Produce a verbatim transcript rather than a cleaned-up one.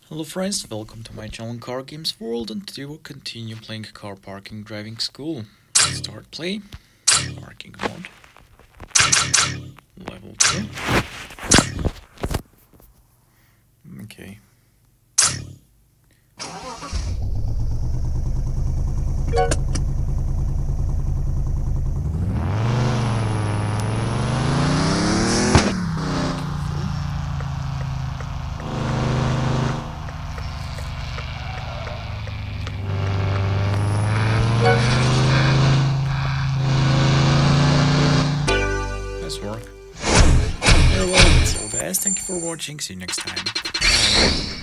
Hello friends, welcome to my channel Car Games World, and today we'll continue playing Car Parking Driving School. Start play, parking mode, level two. Okay. Nice work. Very well, that's all guys. Thank you for watching. See you next time. Bye.